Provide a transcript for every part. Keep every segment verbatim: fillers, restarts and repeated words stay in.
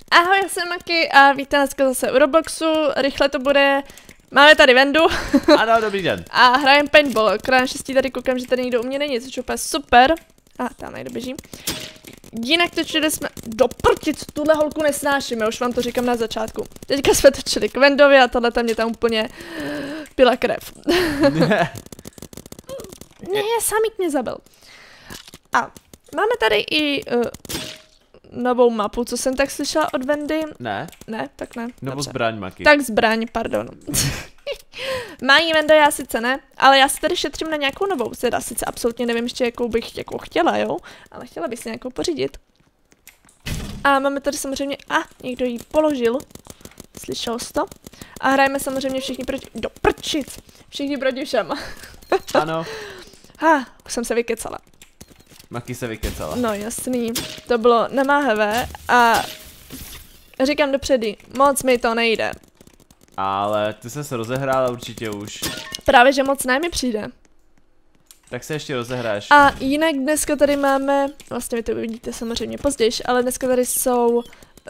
Ahoj, já jsem Maki a vítám dneska zase u Robloxu, rychle to bude, máme tady Vendu. Ano, dobrý den. A hrajeme paintball, krát šestí tady koukám, že tady nikdo u mě není, což je úplně super. A tam najdu běžím. Jinak točili jsme, do prčic, tuhle holku nesnášíme, už vám to říkám na začátku. Teďka jsme točili k Vendovi a tohle tam mě tam úplně pila krev. Ne. Ne, samík mě zabil. A máme tady i uh, novou mapu, co jsem tak slyšela od Vendy. Ne? Ne, tak ne. Novou Dobře. zbraň, Maki. Tak zbraň, pardon. Mají Venda, já sice ne, ale já si tady šetřím na nějakou novou. Teda sice absolutně nevím ještě, jakou bych jakou chtěla, jo, ale chtěla bych si nějakou pořídit. A máme tady samozřejmě, a někdo ji položil. Slyšel jsi to? A hrajeme samozřejmě všichni proti, do prčic. Všichni proti všem. Ano. Ha, už jsem se vykecala. Maki se vykecala. No jasný, to bylo namáhavé a říkám dopředu, moc mi to nejde. Ale ty ses rozehrála určitě už. Právě, že moc ne mi přijde. Tak se ještě rozehráš. A jinak dneska tady máme, vlastně vy to uvidíte samozřejmě později, ale dneska tady jsou uh,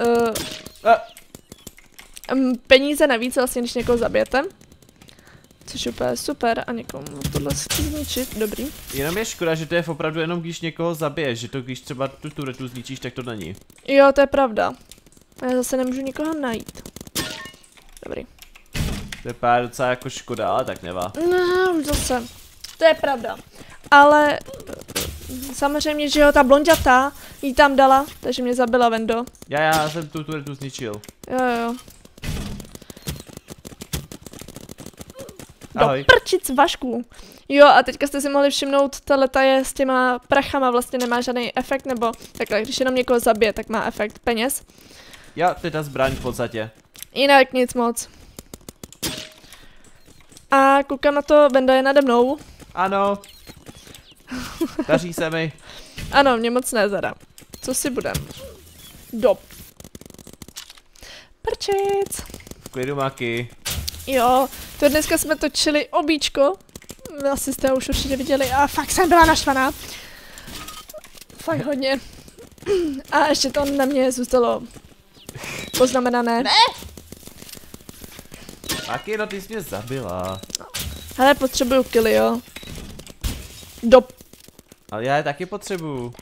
um, peníze navíc, vlastně když někoho zabijete. Což je úplně super a někomu tohle chci zničit, dobrý. Jenom je škoda, že to je opravdu jenom když někoho zabiješ, že to když třeba tu turetu zničíš, tak to není. Jo, to je pravda. A já zase nemůžu nikoho najít. Dobrý. To je pár docela jako škoda, ale tak nevá. No, už zase. To je pravda. Ale samozřejmě, že jo, ta blonďata jí tam dala, takže mě zabila Vendo. Já, já jsem tu turetu zničil. Jo, jo. Ahoj. Do prčic vašku. Jo, a teďka jste si mohli všimnout, tahleta je s těma prachama, vlastně nemá žádný efekt, nebo takhle, když jenom někoho zabije, tak má efekt peněz. Já, to je ta zbraň v podstatě. Jinak nic moc. A koukám na to, Venda je nade mnou. Ano. Daří se mi. Ano, mě moc nezada. Co si budem? Do prčic. V klidu, Maki. Jo, to dneska jsme točili obíčko. Asi jste ho už určitě viděli a fakt jsem byla naštvaná. Fakt hodně. A ještě to na mě zůstalo poznamenané. Ne! Maki, no ty jsi mě zabila. Hele, potřebuju killy, jo. Do... Ale já je taky potřebuju.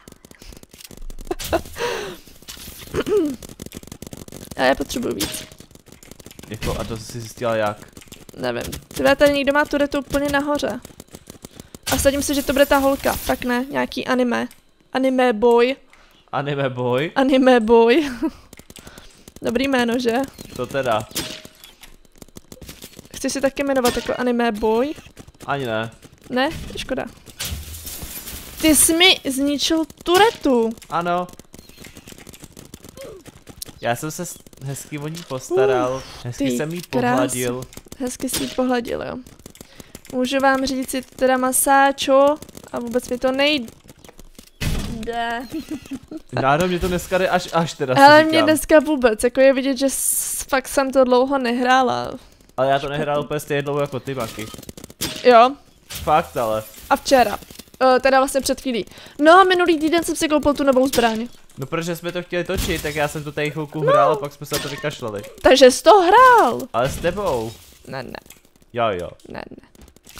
A já potřebuju víc. Jako, a to jsi zjistila jak? Nevím. Tyhle tady někdo má turetu úplně nahoře. A sadím si, že to bude ta holka. Tak ne, nějaký anime. Anime boy. Anime boy? Anime boy. Dobrý jméno, že? To teda. Chci si taky jmenovat jako anime boy? Ani ne. Ne? Škoda. Ty jsi mi zničil turetu. Ano. Já jsem se hezky o ní postaral, uh, hezky jsem jí pohladil. Hezky si ji pohladil, jo. Můžu vám říct si teda masáčo a vůbec mi to nejde. Náro, mě to dneska jde až až teda. Ale mě dneska vůbec, jako je vidět, že fakt jsem to dlouho nehrála. Ale já to nehrál úplně stejně dlouho jako ty, Maki. Jo. Fakt, ale. A včera. Uh, teda vlastně před chvílí. No, minulý týden jsem si koupil tu novou zbraň. No protože jsme to chtěli točit, tak já jsem to tady chvilku no. hrál a pak jsme se na to vykašlali. Takže jsi to hrál. Ale s tebou. Ne, ne. Jo, jo. Ne, ne.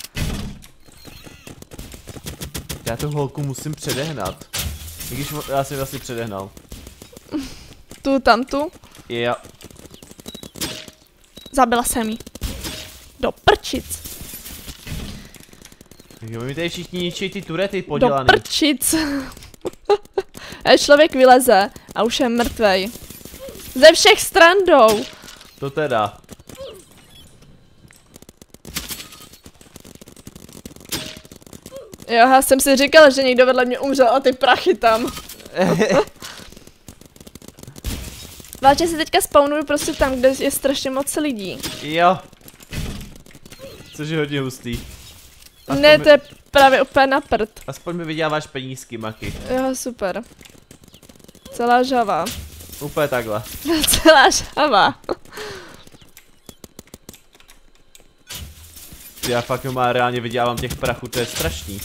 Já tu holku musím předehnat. I když já jsem vlastně předehnal. Tu, tam, tu. Jo. Zabila jsem jí. Do prčic. Jo, mi tady všichni ničí ty turety Do podělaný. prčic. A člověk vyleze a už je mrtvej. Ze všech stran jdou. To teda. Jo, já jsem si říkala, že někdo vedle mě umřel a ty prachy tam. Vážně si teďka spawnuju prostě tam, kde je strašně moc lidí. Jo. Což je hodně hustý. Aspoň ne, mi... to je právě úplně na prd. Aspoň mi vyděláváš penízky, Maki. Jo, super. Celá žava. Úplně takhle. Celá žava. Já fakt má reálně vydělávám těch prachů, to je strašný.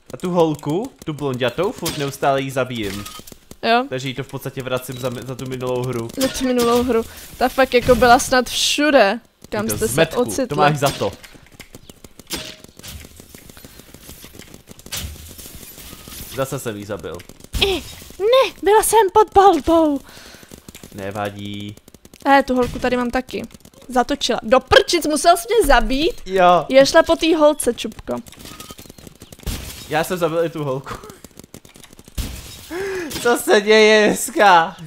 A tu holku, tu blonďatou, furt neustále jí zabijím. Jo? Takže jí to v podstatě vracím za, za tu minulou hru. Za tu minulou hru. Ta fakt jako byla snad všude, kam jste zmetku, se ocitli. to máš za to. Zase jsem jí zabil. I, ne, byla jsem pod palbou. Nevadí. Eh, tu holku tady mám taky. Zatočila. Do prčic, musel jsi mě zabít? Jo. Je šla po té holce, Čupko. Já jsem zabil i tu holku. Co se děje dneska?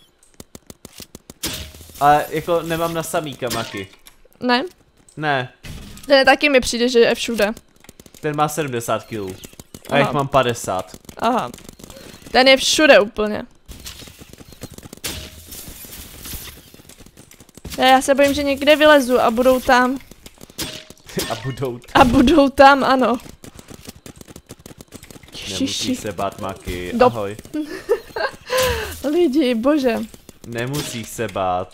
Ale jako nemám na samýka, Maki. Ne? Ne, Ten taky mi přijde, že je všude. ten má sedmdesát kilů. A Aha. jich mám padesát. Aha. Ten je všude úplně. Já se bojím, že někde vylezu a budou tam. A budou A budou tam, ano. Nemusíš se bát, Maki. Do- Ahoj. Lidi, bože. Nemusíš se bát.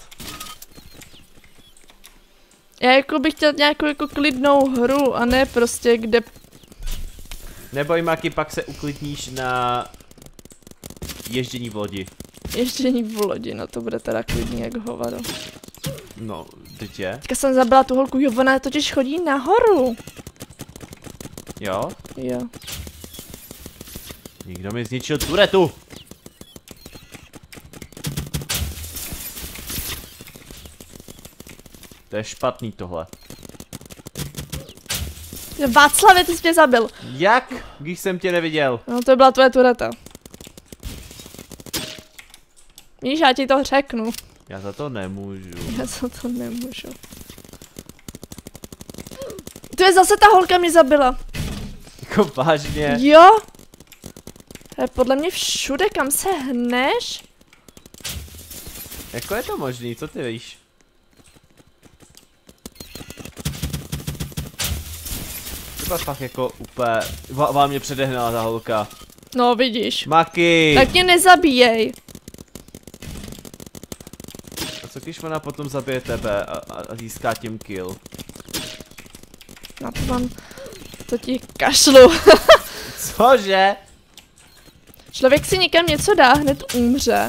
Já jako bych chtěl nějakou jako klidnou hru a ne prostě kde... Neboj, Maki, pak se uklidníš na ježdění v lodi. Ježdění v lodi, no to bude teda klidný jak hovado. No, teď je. Teďka jsem zabila tu holku, jo, ona totiž chodí nahoru. Jo? Jo. Nikdo mi zničil turetu. To je špatný tohle. Václave, ty jsi mě zabil. Jak? Když jsem tě neviděl. No to byla tvoje tureta. Víš, já ti to řeknu. Já za to nemůžu. Já za to nemůžu. To je zase ta holka mě zabila. Jako vážně. Jo? To je podle mě všude, kam se hneš. Jako je to možný, co ty víš? Třeba fakt jako úplně... Vá- Vám mě předehnala ta holka. No vidíš. Maki! Tak mě nezabíjej. A co když ona potom zabije tebe a, a, a získá tím kill? Na to mám... To ti kašlu. Cože? Člověk si někam něco dá, hned umře.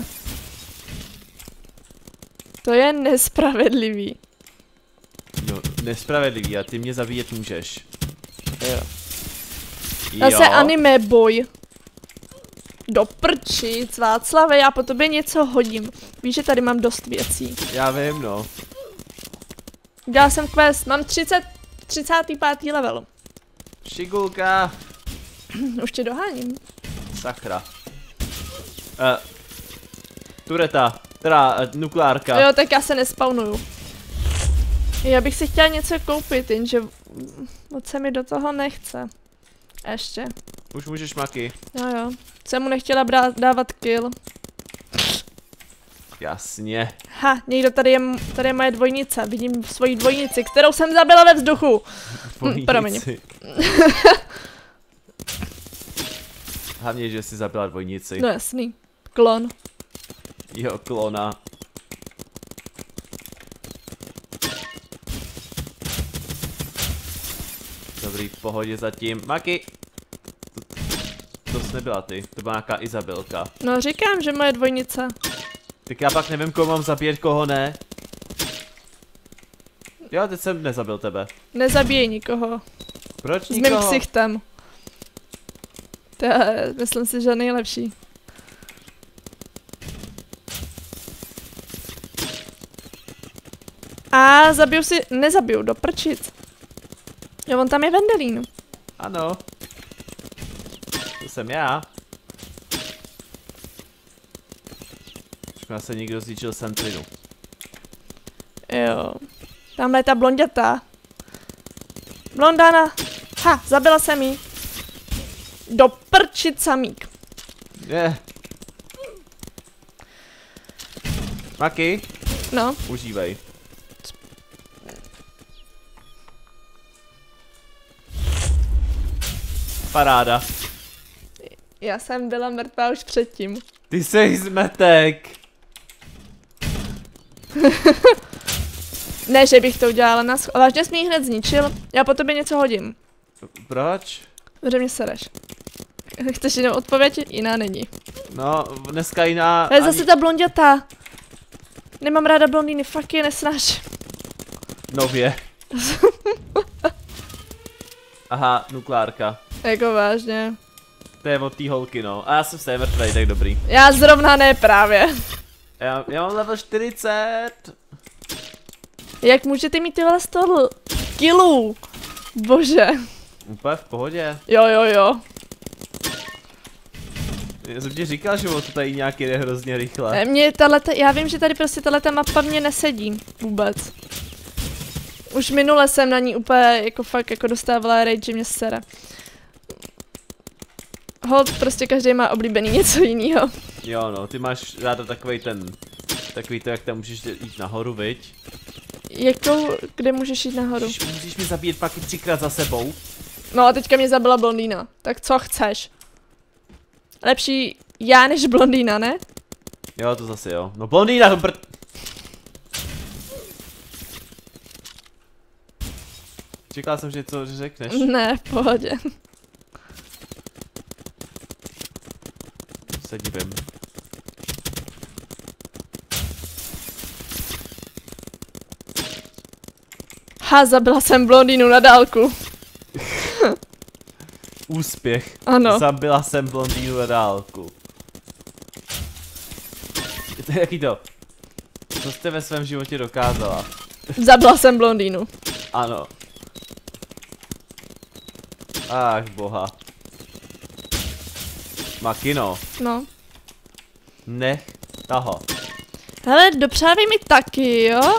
To je nespravedlivý. No, nespravedlivý a ty mě zabíjet můžeš. Jo. Jo. Zase anime boj. Do prčic, Václave, já po tobě něco hodím. Víš, že tady mám dost věcí. Já vím, no. Dělala jsem quest, mám třicet, třicátý pátý level. Šigulka. Už tě doháním. Sakra. Uh, tureta. Teda uh, nukleárka. Jo, tak já se nespawnuju. Já bych si chtěla něco koupit, jenže moc se mi do toho nechce. Ještě. Už můžeš, Maki. Jo jo. Jsem mu nechtěla brát, dávat kill. Jasně. Ha, někdo tady je, tady je moje dvojnice. Vidím svoji dvojnici, kterou jsem zabila ve vzduchu. Hm, promiň. Hlavně, že jsi zabila dvojnici. No jasný. Klon. Jo, klona. Dobrý, v pohodě zatím. Maki! To, to jsi nebyla ty, to byla nějaká Izabelka. No říkám, že moje dvojnice. Tak já pak nevím, koho mám zabíjet, koho ne. Jo, teď jsem nezabil tebe. Nezabíjej nikoho. Proč S mým nikoho? ksichtem. To je, myslím si, že nejlepší. A zabiju si, nezabiju, do prčic. Jo, on tam je Vendelín. Ano. To jsem já. Možná se někdo zničil Sentrinu. Jo. Tamhle je ta blondětá. Blondana. Ha, zabila jsem jí. Do prčic samík. Je. Maki, No. užívej. Paráda. Já jsem byla mrtvá už předtím. Ty jsi zmetek. Ne, že bych to udělala na sch... Vážně jsi mě ji hned zničil. Já po tobě něco hodím. Proč? Protože mě sereš. Chceš jenom odpověď? Jiná není. No, dneska jiná... Ale zase ta blonděta. Nemám ráda blondýny, fakt je nesnáš. Nově. Aha, nukleárka. Jako vážně. To je od té holky, no. A já jsem se mrtvej, tak dobrý. Já zrovna ne právě. Já, já mám level čtyřicet. Jak můžete mít tyhle sto kilů? Bože. Úplně v pohodě. Jo, jo, jo. Já jsem ti říkal, že to tady nějaký jde hrozně rychle. Mě tato, já vím, že tady prostě tato mapa mě nesedí vůbec. Už minule jsem na ní úplně jako fakt jako dostávala rage, že mě sere. Hold, prostě každý má oblíbený něco jiného. Jo no, ty máš ráda takovej ten, takový to, jak tam můžeš jít nahoru, viď? Jakou, kde můžeš jít nahoru? Můžeš, můžeš mi zabít pak i třikrát za sebou. No a teďka mě zabila blondýna, tak co chceš? Lepší já než blondýna, ne? Jo, to zase jo. No blondýna, brd... Čekal jsem, že co že řekneš. Ne, v pohodě. Se divím. Ha, zabila jsem blondýnu na dálku. Úspěch. Ano. Zabila jsem blondýnu na dálku. To je jaký to? Co jste ve svém životě dokázala? Zabila jsem blondýnu. Ano. Ach boha. Makino. No. Nech toho. Hele, dopřávej mi taky, jo?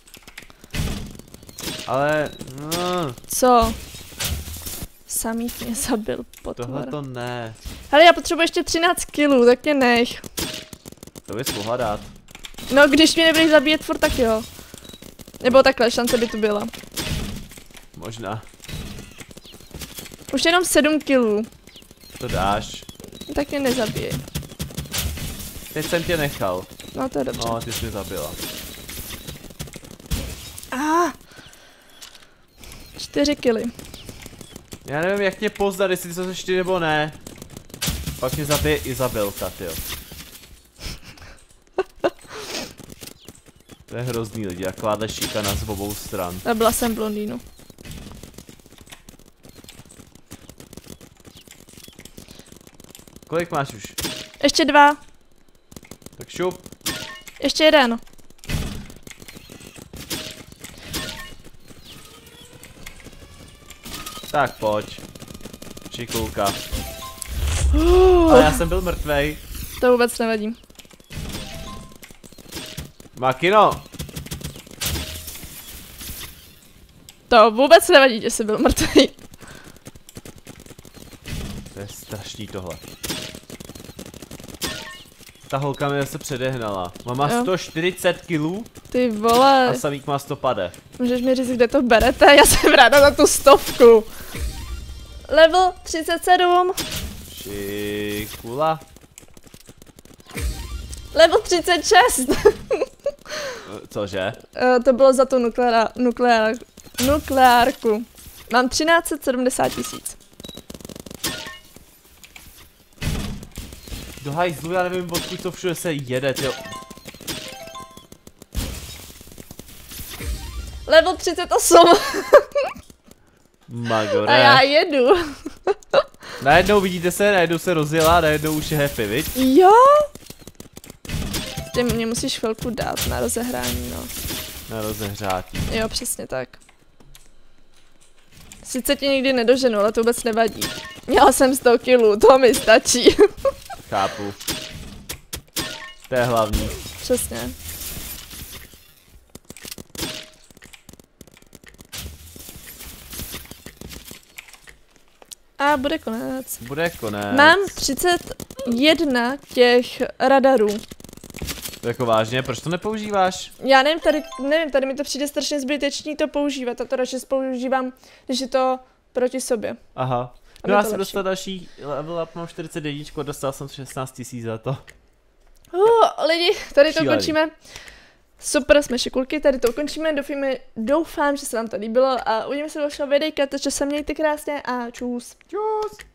Ale, no, Co? Samý mě zabil potvor. tohle to ne. Hele, já potřebuji ještě třináct kilů, tak mě nech. To bys mohla dát. No, když mě nebudeš zabíjet furt, tak jo. Nebo takhle, šance by tu byla. Možná. Už jenom sedm kilů. To dáš. Tak mě nezabíjej. Teď jsem tě nechal. No, to je dobře. No, ty jsi mě zabila. Ah. Čtyři kily. Já nevím, jak tě pozdat, jestli to jsi ty nebo ne. Pak mě zabije Izabelka, tyjo. To je hrozný lidi, jak kláde šikana z obou stran. Zabila jsem blondýnu. Kolik máš už? Ještě dva. Tak šup. Ještě jeden. Tak pojď. Šikulka. Uh, Ale já jsem byl mrtvej. to vůbec nevadí. Makino. To vůbec nevadí, že jsi byl mrtvý. To je strašný tohle. Ta holka mi se předehnala. Má Jo. sto čtyřicet kilů Ty vole. a samík má sto pade. Můžeš mi říct, kde to berete? Já jsem ráda za tu stovku. Level třicet sedm. Šikula. Level třicet šest. Cože? Uh, to bylo za tu nukleára, nukleár, nukleárku. Mám třináct set sedmdesát tisíc. Do hajzlu, já nevím, odkud to všude se jede, tyjo. Level třicet osm. Magore. A já jedu. Najednou vidíte se, najednou se rozjela, najednou už je happy, viď? Jo? Ty mě musíš chvilku dát na rozehrání, no. Na rozehřátí. Jo, přesně tak. Sice ti nikdy nedoženu, ale to vůbec nevadí. Měla jsem sto kilů, to mi stačí. Chápu. To je hlavní. Přesně. A bude konec. Bude konec. Mám třicet jedna těch radarů. Jako vážně, proč to nepoužíváš? Já nevím, tady, nevím, tady mi to přijde strašně zbytečný to používat a to radši používám, když je to proti sobě. Aha. Aby No já to jsem lepší. dostal další level up, mám čtyřicet jedna a dostal jsem šestnáct tisíc za to. Uh, lidi, tady to Šílený. ukončíme. Super, jsme šikulky, tady to ukončíme, doufíme, doufám, že se vám to líbilo a uvidíme se do dalšího videjka, takže se mějte krásně a čus. Čus.